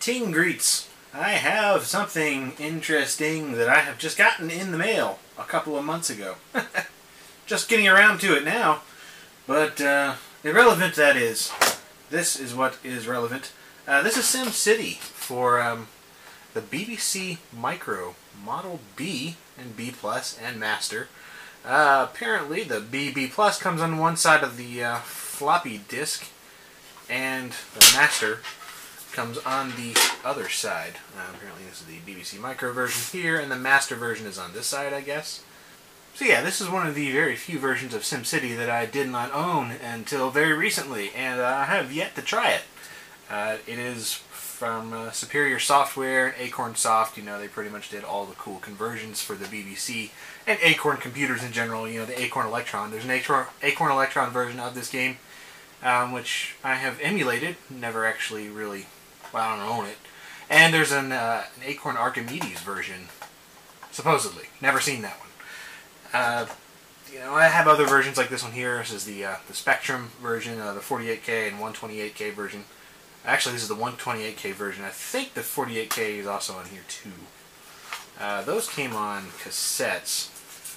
Meeting and greets. I have something interesting that I have just gotten in the mail a couple of months ago. Just getting around to it now, but irrelevant that is. This is what is relevant. This is SimCity for the BBC Micro Model B and B Plus and Master. Apparently the BB Plus comes on one side of the floppy disk, and the Master comes on the other side. Apparently this is the BBC Micro version here, and the Master version is on this side, I guess. So yeah, this is one of the very few versions of SimCity that I did not own until very recently, and I have yet to try it. It is from Superior Software and Acorn Soft. You know, they pretty much did all the cool conversions for the BBC and Acorn computers in general. You know, the Acorn Electron. There's an Acorn Electron version of this game, which I have emulated. Never actually really, well, I don't own it. And there's an Acorn Archimedes version, supposedly. Never seen that one. You know, I have other versions like this one here. This is the Spectrum version, the 48K and 128K version. Actually, this is the 128K version. I think the 48K is also on here too. Those came on cassettes.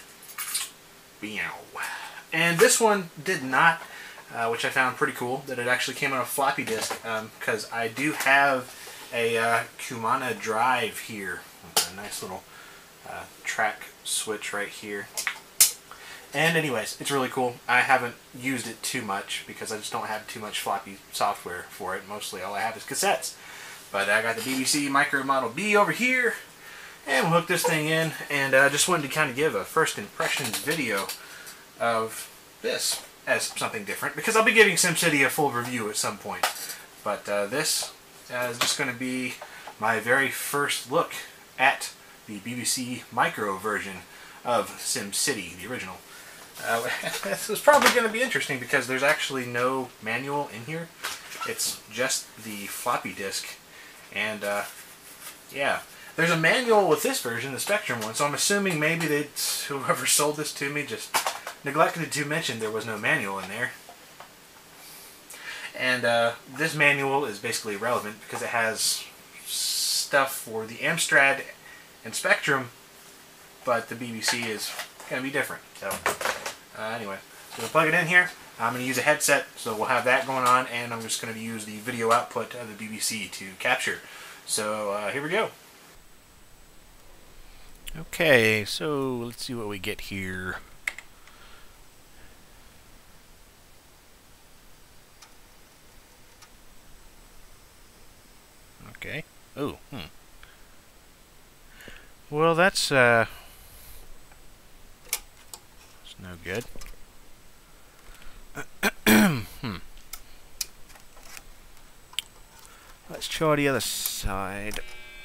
And this one did not, which I found pretty cool, that it actually came on a floppy disk, because I do have a Kumana drive here with a nice little track switch right here. And anyways, it's really cool. I haven't used it too much because I just don't have too much floppy software for it. Mostly all I have is cassettes. But I got the BBC Micro Model B over here, and we'll hook this thing in, and I just wanted to kind of give a first impressions video of this as something different, because I'll be giving SimCity a full review at some point. But this is just going to be my very first look at the BBC Micro version of SimCity, the original. This is probably going to be interesting because there's actually no manual in here. It's just the floppy disk, and yeah, there's a manual with this version, the Spectrum one, so I'm assuming maybe that whoever sold this to me just neglected to mention there was no manual in there. And this manual is basically irrelevant because it has stuff for the Amstrad and Spectrum, but the BBC is going to be different. So anyway, so we'll plug it in here. I'm going to use a headset, so we'll have that going on, and I'm just going to use the video output of the BBC to capture. So here we go. Okay, so let's see what we get here. Okay. Oh, well, that's no good. Let's try the other side.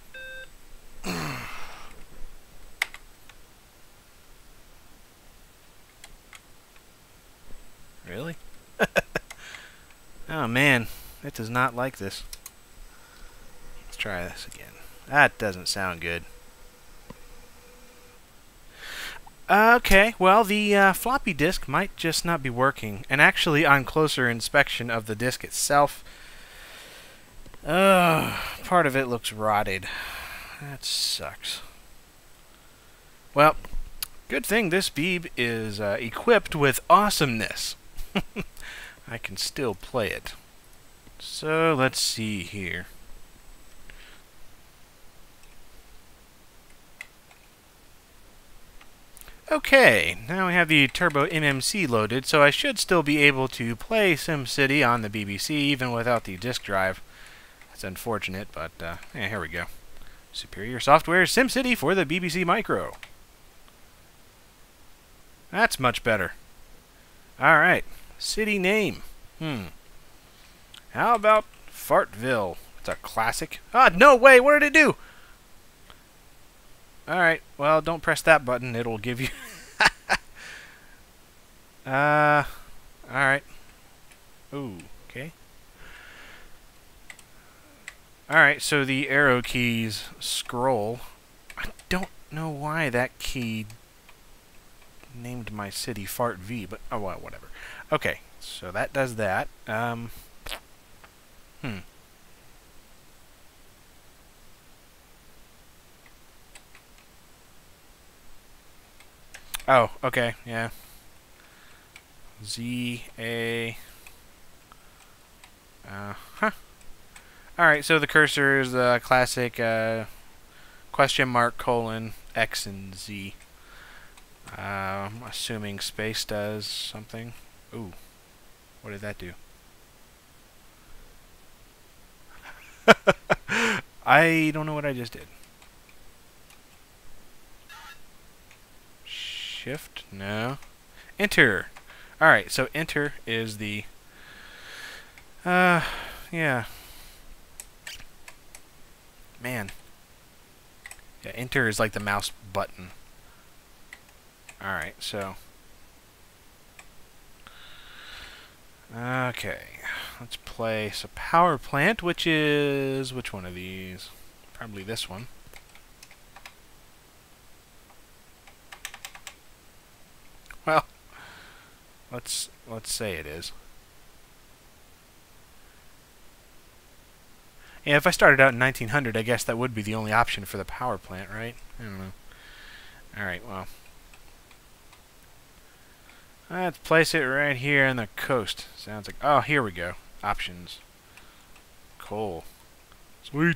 Really? Oh man, it does not like this. Let's try this again. That doesn't sound good. Okay, well, the floppy disk might just not be working. And actually, on closer inspection of the disk itself, part of it looks rotted. That sucks. Well, good thing this Beeb is equipped with awesomeness. I can still play it. So, let's see here. Okay, now we have the Turbo MMC loaded, so I should still be able to play SimCity on the BBC even without the disk drive. That's unfortunate, but yeah, here we go. Superior Software SimCity for the BBC Micro. That's much better. Alright, city name. How about Fartville? It's a classic. Ah, no way, what did it do? Alright, well, don't press that button. It'll give you... alright. Ooh, okay. Alright, so the arrow keys scroll. I don't know why that key named my city Fart V, but oh well, whatever. Okay, so that does that. Oh, okay, yeah. Z A. Huh. All right, so the cursor is the classic question mark colon X and Z. I'm assuming space does something. Ooh, what did that do? I don't know what I just did. Shift? No. Enter. Alright, so enter is the... yeah. Man. Yeah, enter is like the mouse button. Alright, so... Okay. Let's place a power plant, which is... Which one of these? Probably this one. Well, let's say it is. Yeah, if I started out in 1900, I guess that would be the only option for the power plant, right? I don't know. Alright, well. Let's place it right here on the coast. Sounds like... Oh, here we go. Options. Cool. Sweet.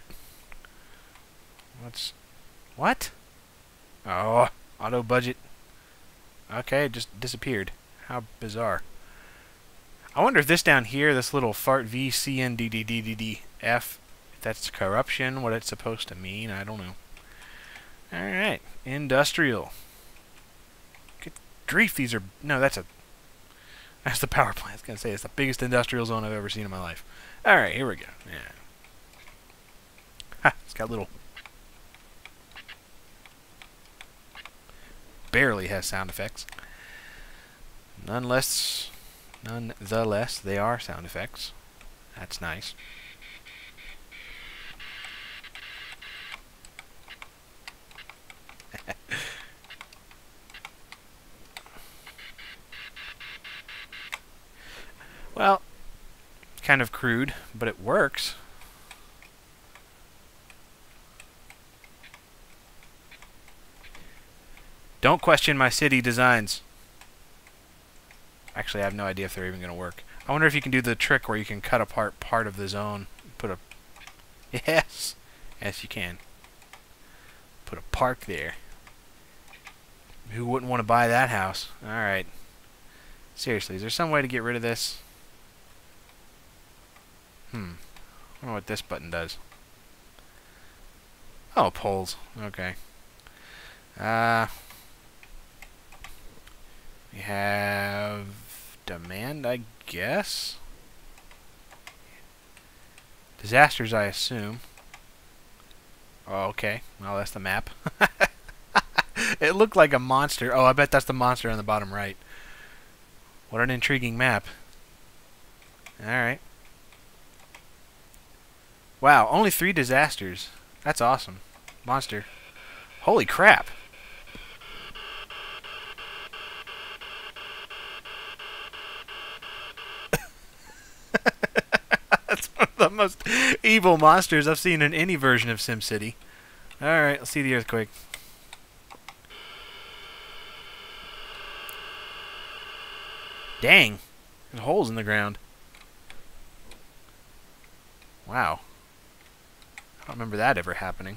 What? Oh, auto budget. Okay, it just disappeared. How bizarre. I wonder if this down here, this little fart V, C, N, D, D, D, D, D, F, if that's corruption, what it's supposed to mean, I don't know. Alright, industrial. Good grief, these are... No, that's the power plant. I was going to say, it's the biggest industrial zone I've ever seen in my life. Alright, here we go. Yeah. Ha, it's got little... Barely has sound effects. Nonetheless, they are sound effects. That's nice. Well, kind of crude, but it works. Don't question my city designs. Actually, I have no idea if they're even going to work. I wonder if you can do the trick where you can cut apart part of the zone. Put a... Yes! Yes, you can. Put a park there. Who wouldn't want to buy that house? Alright. Seriously, is there some way to get rid of this? I don't know what this button does. Oh, poles. Okay. We have demand, I guess. Disasters, I assume. Oh, okay. Well, that's the map. It looked like a monster. Oh, I bet that's the monster on the bottom right. What an intriguing map. Alright. Wow, only 3 disasters. That's awesome. Monster. Holy crap. That's one of the most evil monsters I've seen in any version of SimCity. Alright, let's see the earthquake. Dang. There's holes in the ground. Wow. I don't remember that ever happening.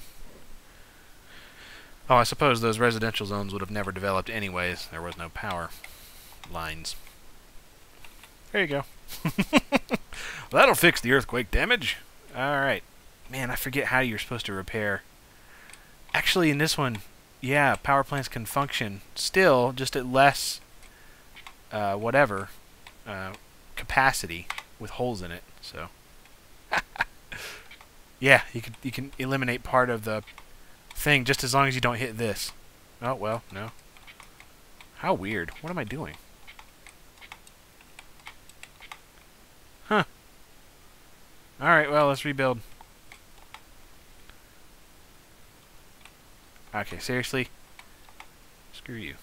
Oh, I suppose those residential zones would have never developed anyways. There was no power lines. There you go. That'll fix the earthquake damage. Alright. Man, I forget how you're supposed to repair. Actually, in this one, yeah, power plants can function. Still, just at less, whatever, capacity with holes in it. So, yeah, you can eliminate part of the thing just as long as you don't hit this. Oh, well, no. How weird. What am I doing? Huh. Alright, well, let's rebuild. Okay, seriously? Screw you.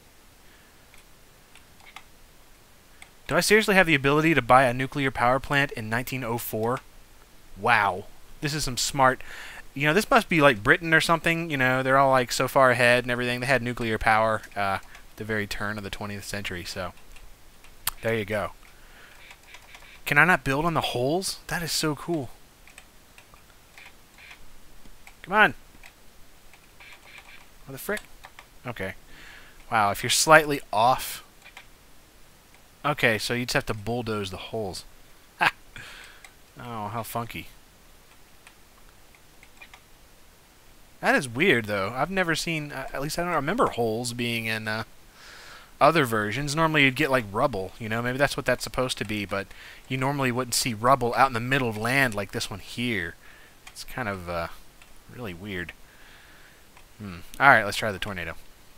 Do I seriously have the ability to buy a nuclear power plant in 1904? Wow. This is some smart... You know, this must be like Britain or something. You know, they're all like so far ahead and everything. They had nuclear power. The the very turn of the 20th century. So there you go. Can I not build on the holes? That is so cool. Come on. What the frick? Okay. Wow, if you're slightly off. Okay, so you just have to bulldoze the holes. Ha! Oh, how funky. That is weird, though. I've never seen, at least I don't remember holes being in other versions. Normally you'd get like rubble, you know, maybe that's what that's supposed to be, but you normally wouldn't see rubble out in the middle of land like this one here. It's kind of really weird. Alright, let's try the tornado.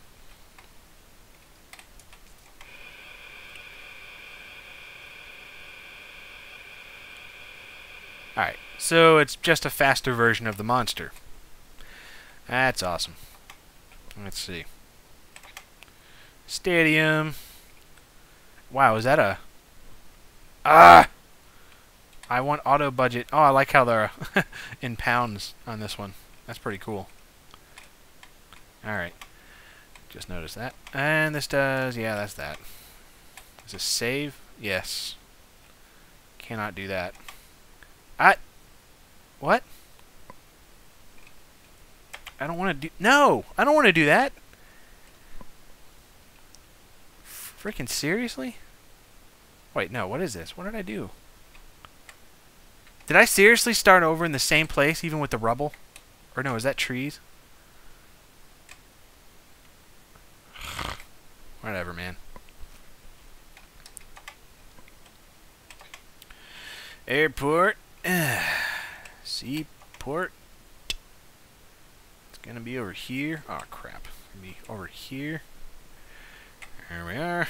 Alright, so it's just a faster version of the monster. That's awesome. Let's see. Stadium. Wow, is that a... Ah! I want auto budget. Oh, I like how they're in pounds on this one. That's pretty cool. Alright. Just noticed that. And this does... Yeah, that's that. Does this save? Yes. Cannot do that. What? I don't want to do... No! I don't want to do that! Freaking seriously? Wait, no, what is this? What did I do? Did I seriously start over in the same place, even with the rubble? Or no, is that trees? Whatever, man. Airport. Seaport. It's gonna be over here. Oh, crap. It's gonna be over here. There we are.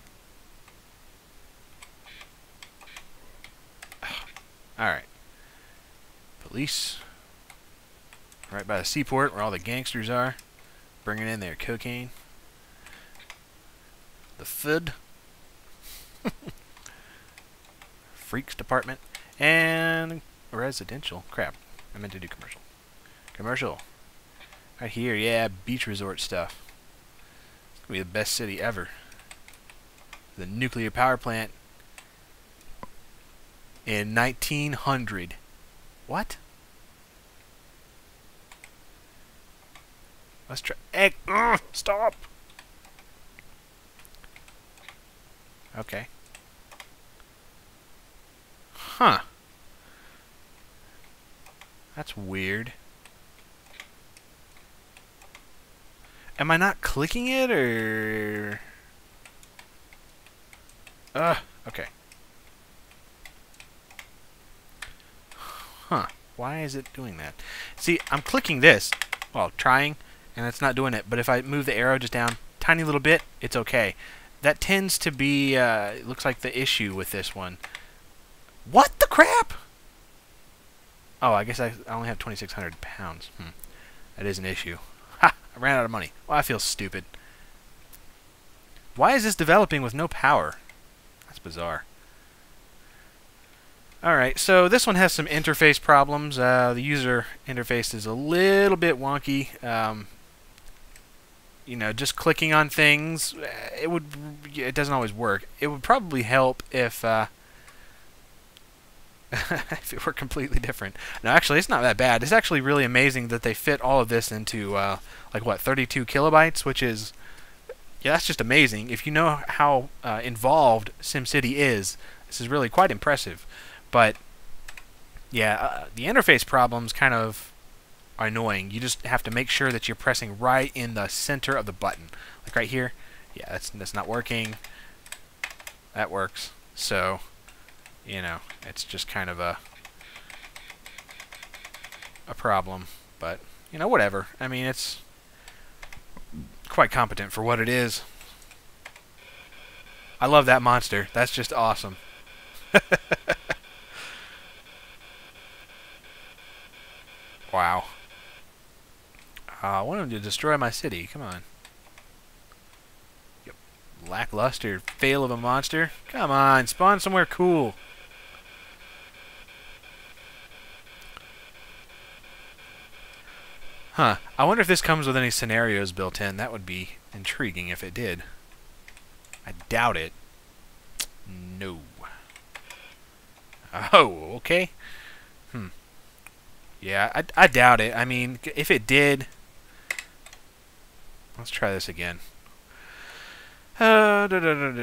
Alright. Police. Right by the seaport where all the gangsters are. Bringing in their cocaine. The FUD. Freaks department. And residential. Crap. I meant to do commercial. Commercial. Right here. Yeah, beach resort stuff. It's going to be the best city ever. The nuclear power plant. In 1900. What? Let's try. Stop! Okay. Huh. That's weird. Am I not clicking it, or... okay. Huh. Why is it doing that? See, I'm clicking this, well, trying, and it's not doing it. But if I move the arrow just down tiny little bit, it's okay. That tends to be, it looks like the issue with this one. What the crap? Oh, I guess I only have 2,600 pounds. That is an issue. Ha! I ran out of money. Well, I feel stupid. Why is this developing with no power? That's bizarre. Alright, so this one has some interface problems. The user interface is a little bit wonky. You know, just clicking on things, it doesn't always work. It would probably help if if it were completely different. No, actually, it's not that bad. It's actually really amazing that they fit all of this into, like, what, 32 kilobytes, which is, yeah, that's just amazing. If you know how involved SimCity is, this is really quite impressive. But, yeah, the interface problems kind of are annoying. You just have to make sure that you're pressing right in the center of the button. Like right here. Yeah, that's not working. That works. So, you know, it's just kind of a problem. But, you know, whatever. I mean, it's quite competent for what it is. I love that monster. That's just awesome. Wow. I want him to destroy my city. Come on. Yep. Lackluster fail of a monster. Come on, spawn somewhere cool. Huh. I wonder if this comes with any scenarios built in. That would be intriguing if it did. I doubt it. No. Oh, okay. Yeah, I doubt it. I mean, if it did... Let's try this again. I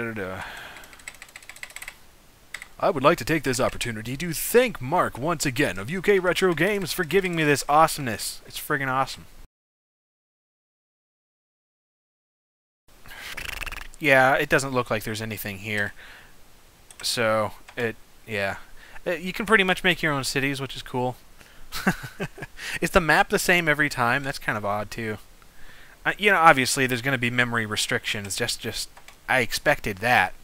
would like to take this opportunity to thank Mark once again of UK Retro Games for giving me this awesomeness. It's friggin' awesome. Yeah, it doesn't look like there's anything here. So, yeah. You can pretty much make your own cities, which is cool. Is the map the same every time? That's kind of odd, too. You know, obviously, there's going to be memory restrictions. I expected that.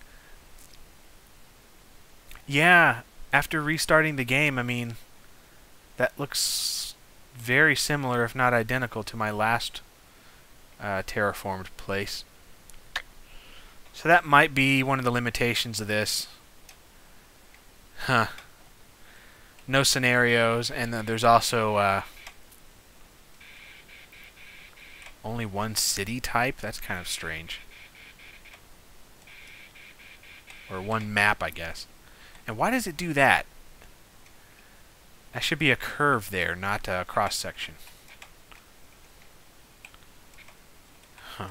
Yeah, after restarting the game, I mean, that looks very similar, if not identical, to my last terraformed place. So that might be one of the limitations of this. Huh. No scenarios, and there's also only one city type? That's kind of strange. Or one map, I guess. And why does it do that? That should be a curve there, not a cross-section. Huh.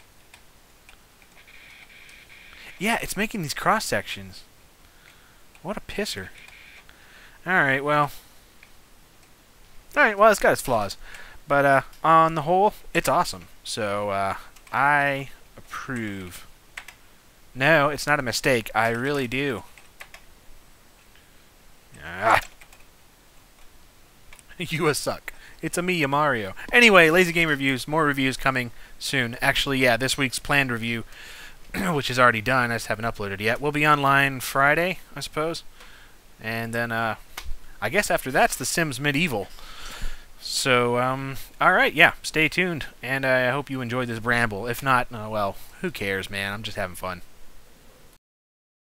Yeah, it's making these cross-sections. What a pisser. Alright, well, it's got its flaws. But, on the whole, it's awesome. So, I approve. No, it's not a mistake. I really do. Ah. You a suck. It's a me, a Mario. Anyway, Lazy Game Reviews. More reviews coming soon. Actually, yeah, this week's planned review, which is already done, I just haven't uploaded yet, will be online Friday, I suppose. And then, I guess after that's The Sims Medieval. So, alright, yeah, stay tuned. And I hope you enjoyed this bramble. If not, well, who cares, man? I'm just having fun.